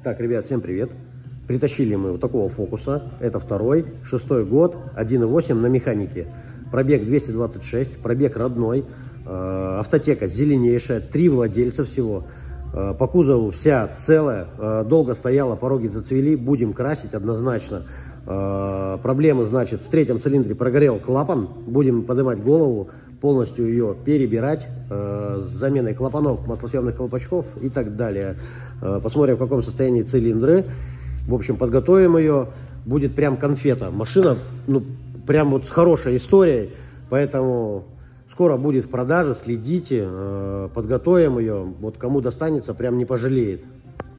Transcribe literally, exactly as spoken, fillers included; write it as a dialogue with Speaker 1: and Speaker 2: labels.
Speaker 1: Так, ребят, всем привет. Притащили мы вот такого фокуса. Это второй, шестой год, один и восемь на механике. Пробег двести двадцать шесть, пробег родной. Э, автотека зеленейшая, три владельца всего. Э, по кузову вся целая. Э, долго стояла, пороги зацвели. Будем красить однозначно. Э, проблемы, значит, в третьем цилиндре прогорел клапан. Будем поднимать голову, полностью ее перебирать э, с заменой клапанов, маслосъемных колпачков и так далее. Э, посмотрим, в каком состоянии цилиндры. В общем, подготовим ее. Будет прям конфета. Машина, ну, прям вот с хорошей историей. Поэтому скоро будет в продаже. Следите, э, подготовим ее. Вот кому достанется, прям не пожалеет.